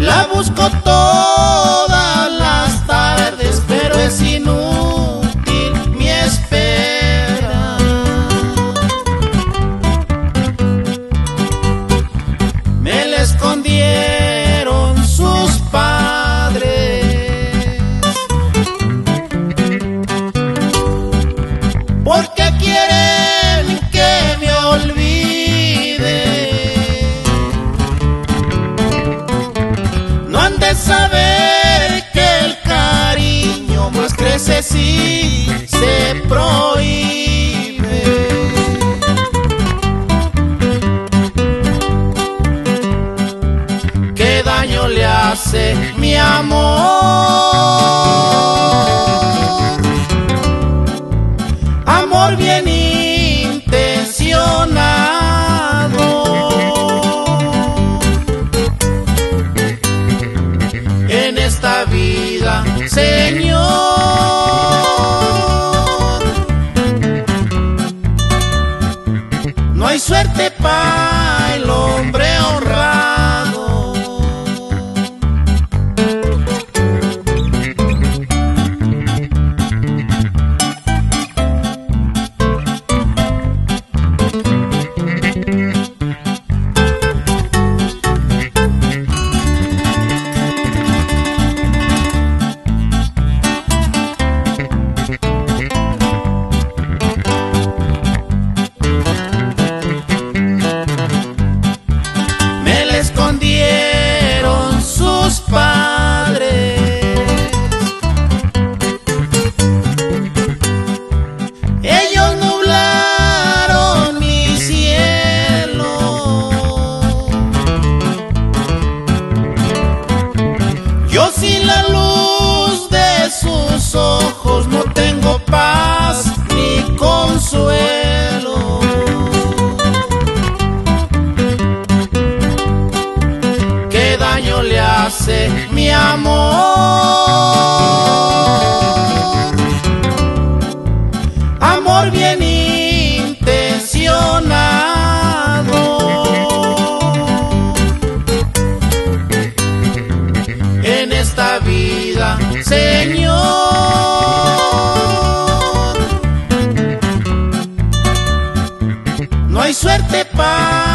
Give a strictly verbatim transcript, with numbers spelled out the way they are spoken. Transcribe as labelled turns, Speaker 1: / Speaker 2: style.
Speaker 1: La busco todas las tardes, pero es inútil mi espera. Me la escondieron sus padres, porque quieren que me olvide. No han de saber que el cariño más crece si se prohíbe. ¿Qué daño le hace mi amor? Amor bien intencionado. En esta vida, Señor, no hay suerte para el hombre honrado. Me la escondieron sus padres, ellos nublaron mi cielo. Yo sin la luz de sus ojos no tengo paz ni consuelo. ¿Qué daño le hace mi amor? Amor bien intencionado. En esta vida, Señor, no hay suerte para